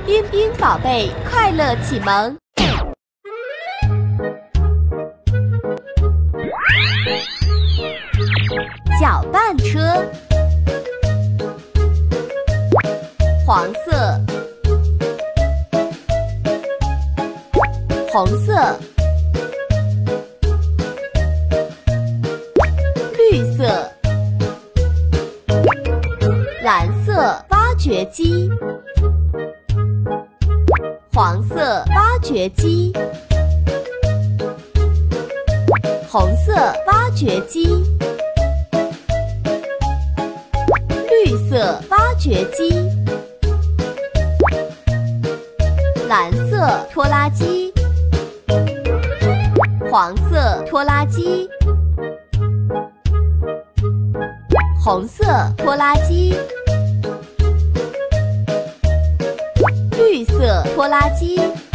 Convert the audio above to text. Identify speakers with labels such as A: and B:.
A: 彬彬宝贝快乐启蒙。搅拌车，黄色、红色、绿色、蓝色挖掘机，黄色挖掘机，红色挖掘机，绿色挖掘机，蓝色拖拉机，黄色拖拉机，红色拖拉机，绿色拖拉机。